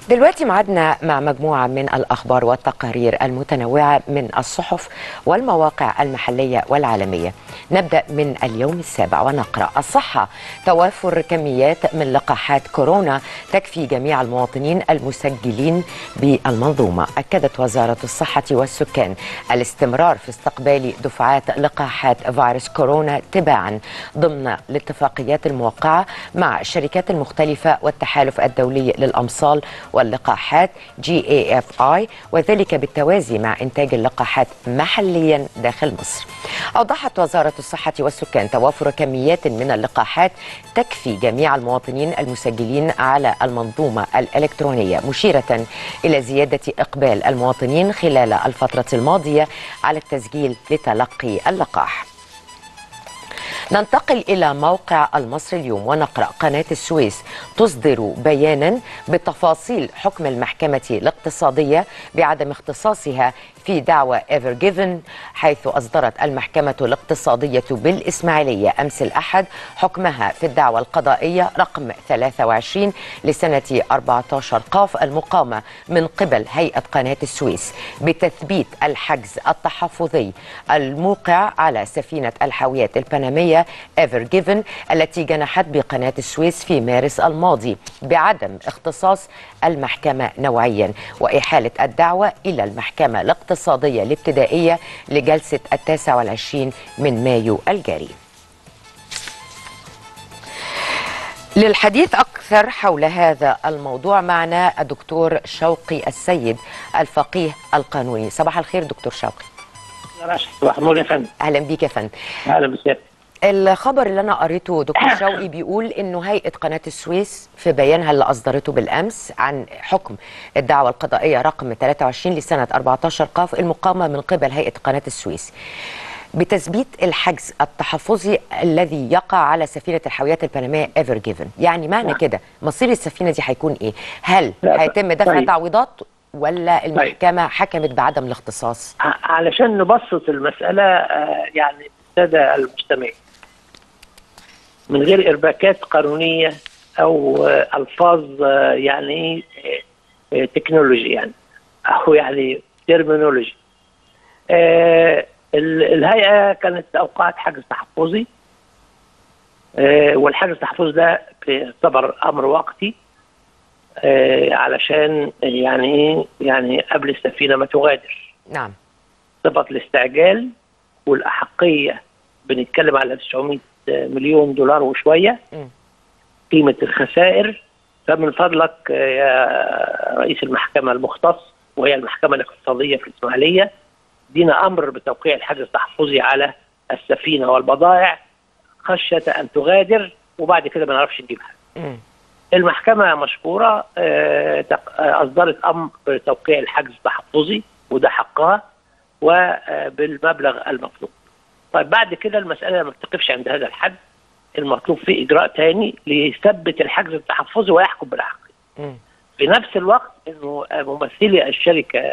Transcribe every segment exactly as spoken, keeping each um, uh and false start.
دلوقتي معدنا مع مجموعة من الأخبار والتقارير المتنوعة من الصحف والمواقع المحلية والعالمية. نبدأ من اليوم السابع ونقرأ: الصحة، توافر كميات من لقاحات كورونا تكفي جميع المواطنين المسجلين بالمنظومة. أكدت وزارة الصحة والسكان الاستمرار في استقبال دفعات لقاحات فيروس كورونا تباعا ضمن الاتفاقيات الموقعة مع الشركات المختلفة والتحالف الدولي للأمصال واللقاحات جي إيه إف آي، وذلك بالتوازي مع إنتاج اللقاحات محليا داخل مصر. أوضحت وزارة الصحة والسكان توافر كميات من اللقاحات تكفي جميع المواطنين المسجلين على المنظومة الإلكترونية، مشيرة إلى زيادة إقبال المواطنين خلال الفترة الماضية على التسجيل لتلقي اللقاح. ننتقل إلى موقع المصري اليوم ونقرأ: قناة السويس تصدر بيانا بتفاصيل حكم المحكمة الاقتصادية بعدم اختصاصها في دعوى ايفر جيفن، حيث أصدرت المحكمة الاقتصادية بالإسماعيلية أمس الأحد حكمها في الدعوى القضائية رقم ثلاثة وعشرين لسنة أربعة عشر قاف المقامة من قبل هيئة قناة السويس بتثبيت الحجز التحفظي الموقع على سفينة الحاويات البنمية ايفر جيفن التي جنحت بقناة السويس في مارس الماضي بعدم اختصاص المحكمة نوعيا، وإحالة الدعوة إلى المحكمة الاقتصادية الابتدائية لجلسة التاسع والعشرين من مايو الجاري. للحديث أكثر حول هذا الموضوع معنا الدكتور شوقي السيد، الفقيه القانوني. صباح الخير دكتور شوقي. صباح النور يا فندم. أهلا بيك يا فندم. أهلا بسيادتك. الخبر اللي أنا قريته دكتور شوقي بيقول إنه هيئة قناة السويس في بيانها اللي أصدرته بالأمس عن حكم الدعوة القضائية رقم ثلاثة وعشرين لسنة أربعة عشر قاف المقامة من قبل هيئة قناة السويس بتثبيت الحجز التحفظي الذي يقع على سفينة الحاويات البنمية ايفر جيفن. يعني معنى كده مصير السفينة دي هيكون إيه؟ هل هيتم دفع طيب. تعويضات ولا المحكمة طيب. حكمت بعدم الاختصاص؟ علشان نبسط المسألة يعني السادة المستمعين من غير إرباكات قانونية أو ألفاظ يعني تكنولوجي يعني أو يعني ترمينولوجي. الهيئة كانت أوقعت حجز تحفظي، والحجز التحفظي ده يعتبر أمر وقتي علشان يعني يعني قبل السفينة ما تغادر. نعم. صفة الاستعجال والأحقية بنتكلم على تسعمائة مليون دولار وشوية م. قيمة الخسائر. فمن فضلك يا رئيس المحكمة المختص وهي المحكمة الاقتصادية في الإسماعيلية دينا أمر بتوقيع الحجز التحفظي على السفينة والبضائع خشية أن تغادر وبعد كده ما نعرفش نجيبها. م. المحكمة مشكورة أصدرت أمر بتوقيع الحجز التحفظي وده حقها وبالمبلغ المطلوب. طيب بعد كده المسألة ما بتقفش عند هذا الحد، المطلوب فيه إجراء تاني ليثبت الحجز التحفظي ويحكم بالحق. في نفس الوقت إنه ممثلي الشركة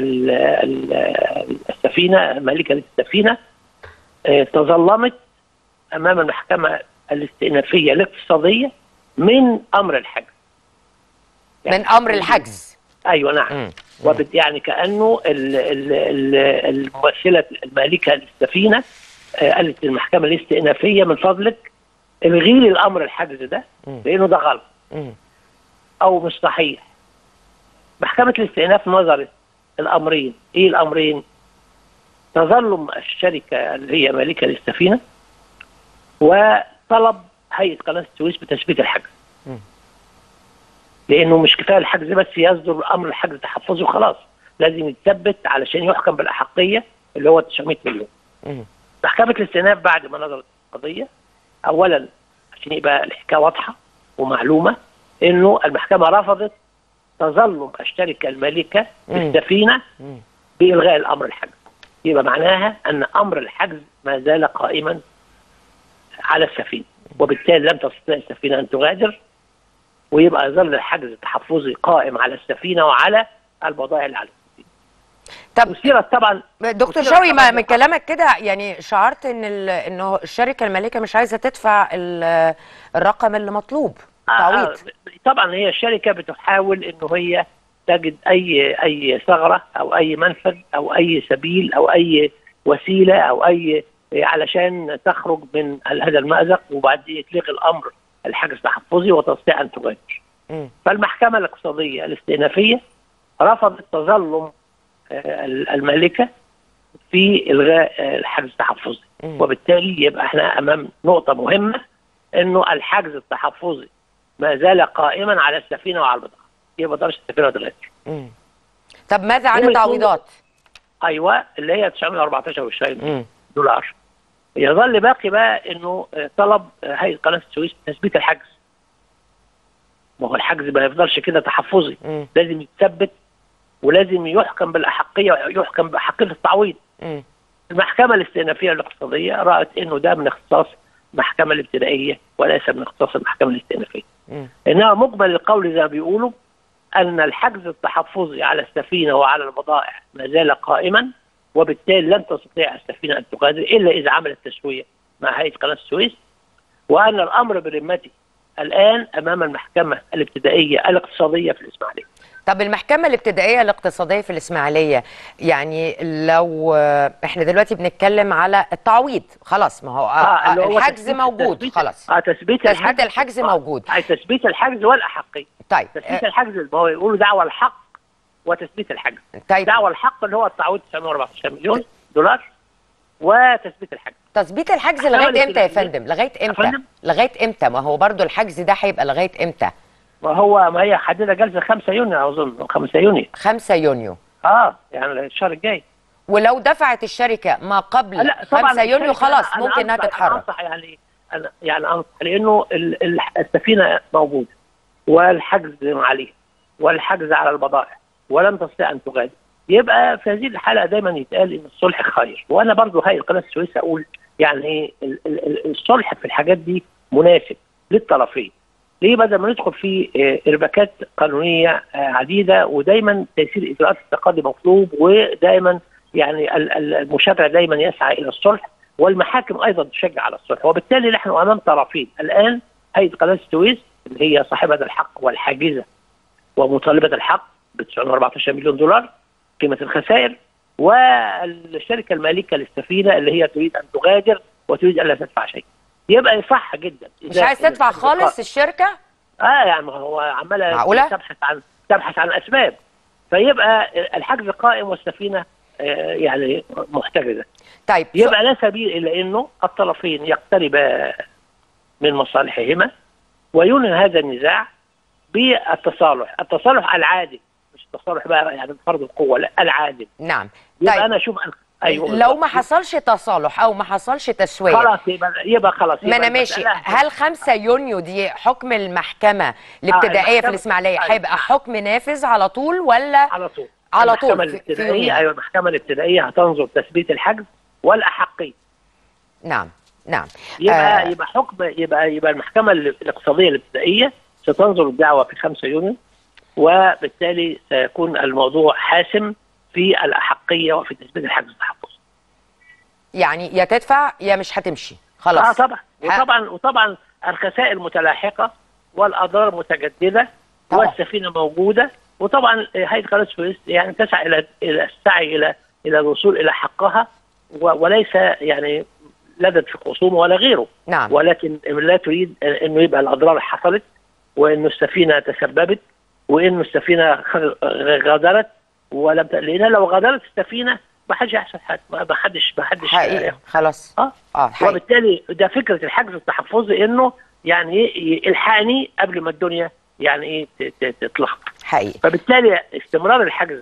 السفينة مالكة السفينة تظلمت أمام المحكمة الاستئنافية الاقتصادية من أمر الحجز. يعني من أمر الحجز. أيوة نعم. وبت يعني كأنه الممثلة المالكة للسفينة قالت للمحكمة الاستئنافية من فضلك الغي لي الأمر الحجز ده لأنه ده غلط أو مش صحيح. محكمة الاستئناف نظرت الأمرين. إيه الأمرين؟ تظلم الشركة اللي هي مالكة للسفينة وطلب هيئة قناة السويس بتثبيت الحجز. لأنه مش كفاية الحجز بس يصدر أمر الحجز التحفظي وخلاص، لازم يتثبت علشان يحكم بالأحقية اللي هو تسعمائة مليون. محكمة الاستئناف بعد ما نظرت القضية أولا عشان يبقى الحكاية واضحة ومعلومة إنه المحكمة رفضت تظلم الشركة المالكة للسفينة بإلغاء الأمر الحجز. يبقى معناها أن أمر الحجز ما زال قائما على السفينة وبالتالي لم تستطيع السفينة أن تغادر ويبقى يظل الحجز التحفظي قائم على السفينة وعلى البضائع اللي على السفينة. طب وسيرت طبعا دكتور شوقي ما من كلامك كده يعني شعرت ان انه الشركة المالكة مش عايزة تدفع الرقم اللي مطلوب. تعويض. آه طبعا هي الشركه بتحاول انه هي تجد اي اي ثغره او اي منفذ او اي سبيل او اي وسيله او اي علشان تخرج من هذا المأزق، وبعدين يتلغي الامر الحجز التحفظي وتستطيع ان تغادر. فالمحكمه الاقتصاديه الاستئنافيه رفضت تظلم المالكه في الغاء الحجز التحفظي، وبالتالي يبقى احنا امام نقطه مهمه، انه الحجز التحفظي ما زال قائما على السفينه وعلى البضاعه، يبقى ما تقدرش السفينه دلوقتي. طب ماذا عن التعويضات؟ ايوه اللي هي تسعمائة وأربعة عشر دولار. يظل باقي بقى انه طلب هيئه قناه السويس تثبيت الحجز. ما هو الحجز ما يفضلش كده تحفظي، مم. لازم يتثبت ولازم يحكم بالاحقيه ويحكم باحقيه التعويض. مم. المحكمه الاستئنافيه الاقتصاديه رأت انه ده من اختصاص المحكمه الابتدائيه وليس من اختصاص المحكمه الاستئنافيه. انها مقبل القول زي ما بيقولوا ان الحجز التحفظي على السفينه وعلى البضائع ما زال قائما، وبالتالي لن تستطيع السفينه ان تغادر الا اذا عملت تسويه مع هيئه قناه السويس، وان الامر برمته الان امام المحكمه الابتدائيه الاقتصاديه في الاسماعيليه. طب المحكمة الابتدائية الاقتصادية في الإسماعيلية، يعني لو احنا دلوقتي بنتكلم على التعويض خلاص، ما هو آه الحجز موجود تثبيت خلاص. اه تثبيت تثبيت الحجز, الحجز موجود. آه تثبيت الحجز والأحقية. طيب تثبيت آه الحجز ما هو يقولوا دعوى الحق وتثبيت الحجز. طيب دعوى الحق اللي هو التعويض تسعمائة وأربعة عشر مليون دولار، وتثبيت الحجز. تثبيت الحجز لغاية امتى يا فندم؟ لغاية امتى؟ لغاية امتى؟ ما هو برضو الحجز ده هيبقى لغاية امتى؟ ما هو ما هي حددها جلسه خمسة يونيو اظن، خمسة يونيو. خمسة يونيو اه يعني الشهر الجاي. ولو دفعت الشركه ما قبل خمسة يونيو خلاص ممكن انها تتحرك. انصح يعني أنا يعني انصح لانه السفينه موجوده والحجز عليه والحجز على البضائع ولم تستطيع ان تغادر، يبقى في هذه الحاله دايما يتقال ان الصلح خير. وانا برضو هيئه قناه السويس اقول يعني الصلح في الحاجات دي مناسب للطرفين. ليه؟ بدل ما ندخل في ارباكات قانونيه عديده، ودايما تيسير اجراءات التقاضي مطلوب، ودايما يعني المشرع دايما يسعى الى الصلح، والمحاكم ايضا تشجع على الصلح. وبالتالي نحن امام طرفين الان، هيئه قناه السويس اللي هي صاحبه الحق والحاجزه ومطالبه الحق ب تسعمائة وأربعة عشر مليون دولار قيمه الخسائر، والشركه المالكه للسفينه اللي هي تريد ان تغادر وتريد الا تدفع شيء. يبقى يصح جدا. مش عايز تدفع خالص الشركه؟ اه يعني هو عماله تبحث عن تبحث عن اسباب، فيبقى الحجز قائم والسفينه آه يعني محتجزه. طيب يبقى لا سبيل الا انه الطرفين يقتربا من مصالحهما وينهي هذا النزاع بالتصالح، التصالح العادل، مش التصالح بقى يعني بفرض القوه، لا العادل. نعم. يبقى طيب. انا اشوف أيوة لو ما حصلش تصالح او ما حصلش تسويه خلاص يبقى يبقى خلاص. ما انا ماشي. هل خمسة يونيو دي حكم المحكمه الابتدائيه آه في الاسماعيليه هيبقى أيوة. حكم نافذ على طول ولا على طول؟ على طول المحكمه الابتدائيه. ايوه المحكمه الابتدائيه هتنظر تثبيت الحجز والاحقيه. نعم نعم. يبقى آه. يبقى حكم يبقى يبقى المحكمه الاقتصاديه الابتدائيه ستنظر الدعوه في خمسة يونيو، وبالتالي سيكون الموضوع حاسم في الاحقيه وفي تثبيت الحجز التحفظي. يعني يا تدفع يا مش هتمشي خلاص. اه طبعا. وطبعا وطبعا الخسائر متلاحقه والاضرار متجدده طبعا. والسفينه موجوده، وطبعا هيئه قناه السويس يعني تسعى الى الى السعي الى الى الوصول الى حقها، وليس يعني لدد في خصومه ولا غيره. نعم. ولكن لا تريد انه يبقى الاضرار حصلت، وانه السفينه تسببت، وانه السفينه غادرت ولم ت... لان لو غادرت السفينه ما حدش يحصل حاجه، ما حدش ما حدش حقيقي خلاص. اه اه حقيقي. وبالتالي ده فكره الحجز التحفظي، انه يعني الحقني قبل ما الدنيا يعني ايه تتلخبط. حقيقي. فبالتالي استمرار الحجز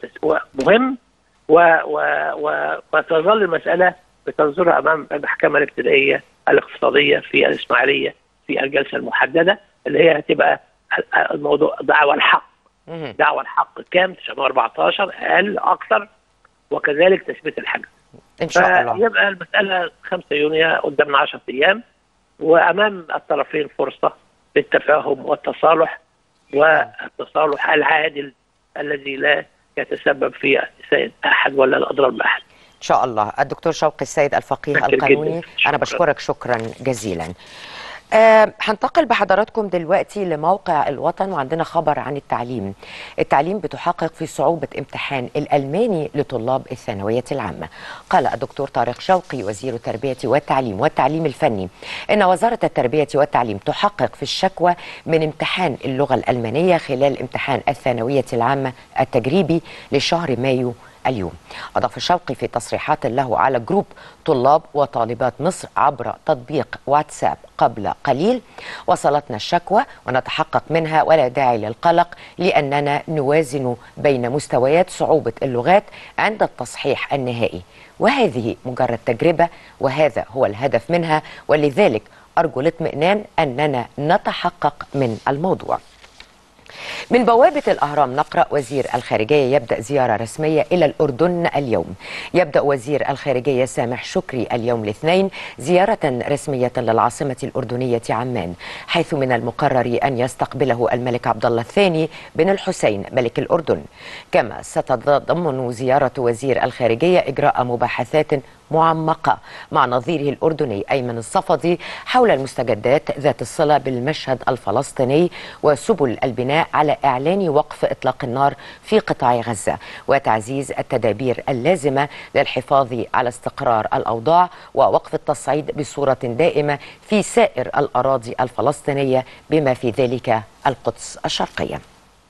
مهم، و... و... و... وتظل المساله بتنظرها امام المحكمه الابتدائيه الاقتصاديه في الاسماعيليه في الجلسه المحدده، اللي هي هتبقى الموضوع دعوى الحق. دعوى الحق كام؟ تسعمائة وأربعة عشر اقل اكثر، وكذلك تثبيت الحجز ان شاء الله. يبقى المساله خمسة يونيو قدامنا عشرة ايام، وامام الطرفين فرصه للتفاهم والتصالح، والتصالح العادل الذي لا يتسبب في إساءة احد ولا الاضرار باحد. ان شاء الله. الدكتور شوقي السيد الفقيه القانوني، انا بشكرك شكرا جزيلا. أه هنتقل بحضراتكم دلوقتي لموقع الوطن، وعندنا خبر عن التعليم. التعليم بتحقق في صعوبة امتحان الألماني لطلاب الثانوية العامة. قال الدكتور طارق شوقي وزير التربية والتعليم والتعليم الفني إن وزارة التربية والتعليم تحقق في الشكوى من امتحان اللغة الألمانية خلال امتحان الثانوية العامة التجريبي لشهر مايو اليوم. أضاف شوقي في تصريحات له على جروب طلاب وطالبات مصر عبر تطبيق واتساب قبل قليل: وصلتنا الشكوى ونتحقق منها ولا داعي للقلق، لأننا نوازن بين مستويات صعوبة اللغات عند التصحيح النهائي، وهذه مجرد تجربة وهذا هو الهدف منها، ولذلك أرجو الاطمئنان أننا نتحقق من الموضوع. من بوابة الأهرام نقرأ: وزير الخارجية يبدأ زيارة رسمية إلى الأردن اليوم. يبدأ وزير الخارجية سامح شكري اليوم الاثنين زيارة رسمية للعاصمة الأردنية عمان، حيث من المقرر أن يستقبله الملك عبد الله الثاني بن الحسين ملك الأردن. كما ستتضمن زيارة وزير الخارجية إجراء مباحثات معمقة مع نظيره الأردني أيمن الصفدي حول المستجدات ذات الصلة بالمشهد الفلسطيني وسبل البناء على إعلان وقف إطلاق النار في قطاع غزة وتعزيز التدابير اللازمة للحفاظ على استقرار الأوضاع ووقف التصعيد بصورة دائمة في سائر الأراضي الفلسطينية بما في ذلك القدس الشرقية.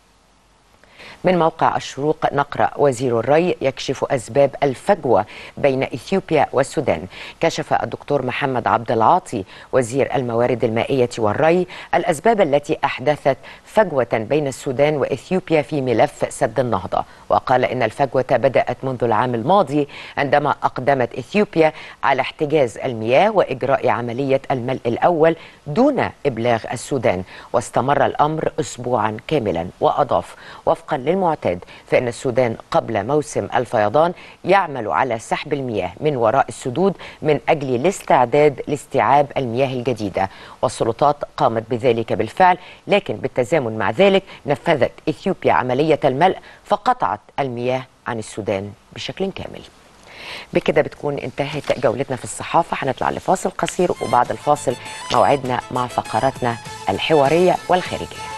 من موقع الشروق نقرأ: وزير الري يكشف أسباب الفجوة بين إثيوبيا والسودان. كشف الدكتور محمد عبد العاطي وزير الموارد المائية والري الأسباب التي أحدثت فجوة بين السودان وإثيوبيا في ملف سد النهضة، وقال إن الفجوة بدأت منذ العام الماضي عندما أقدمت إثيوبيا على احتجاز المياه وإجراء عملية الملء الأول دون إبلاغ السودان، واستمر الأمر أسبوعا كاملا. وأضاف: وفقا للمعتاد فإن السودان قبل موسم الفيضان يعمل على سحب المياه من وراء السدود من أجل الاستعداد لاستيعاب المياه الجديدة، والسلطات قامت بذلك بالفعل، لكن بالتزامن مع ذلك نفذت إثيوبيا عملية الملء فقطعت المياه عن السودان بشكل كامل. بكده بتكون انتهت جولتنا في الصحافة. هنطلع لفاصل قصير وبعد الفاصل موعدنا مع فقراتنا الحوارية والخارجية.